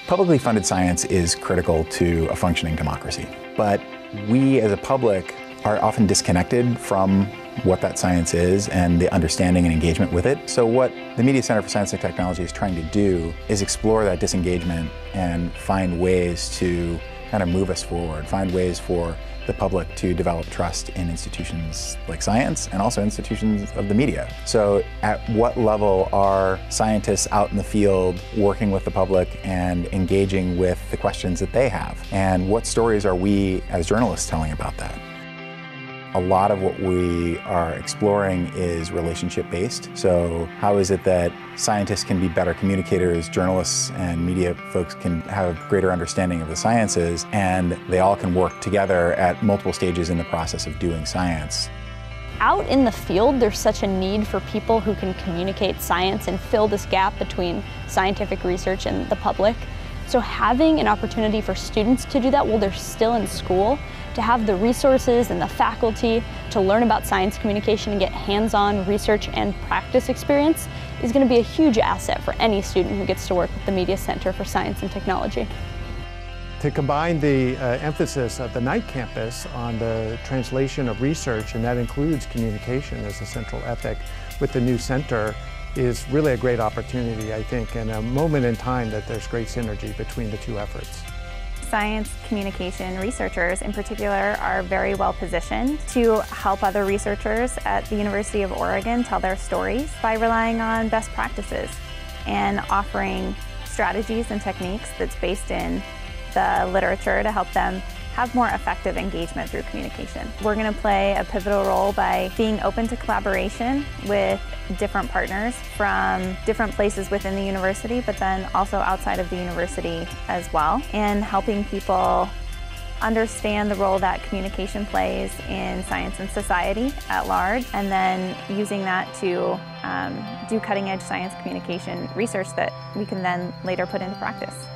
Publicly funded science is critical to a functioning democracy, but we as a public are often disconnected from what that science is and the understanding and engagement with it. So what the Media Center for Science and Technology is trying to do is explore that disengagement and find ways to kind of move us forward, find ways for the public to develop trust in institutions like science and also institutions of the media. So at what level are scientists out in the field working with the public and engaging with the questions that they have? And what stories are we as journalists telling about that? A lot of what we are exploring is relationship-based. So how is it that scientists can be better communicators, journalists and media folks can have greater understanding of the sciences, and they all can work together at multiple stages in the process of doing science. Out in the field, there's such a need for people who can communicate science and fill this gap between scientific research and the public. So having an opportunity for students to do that while they're still in school, to have the resources and the faculty to learn about science communication and get hands-on research and practice experience is going to be a huge asset for any student who gets to work with the Media Center for Science and Technology. To combine the emphasis of the Knight campus on the translation of research, and that includes communication as a central ethic, with the new center is really a great opportunity, I think, and a moment in time that there's great synergy between the two efforts. Science communication researchers in particular are very well positioned to help other researchers at the University of Oregon tell their stories by relying on best practices and offering strategies and techniques that's based in the literature to help them have more effective engagement through communication. We're going to play a pivotal role by being open to collaboration with different partners from different places within the university, but then also outside of the university as well, and helping people understand the role that communication plays in science and society at large, and then using that to do cutting-edge science communication research that we can then later put into practice.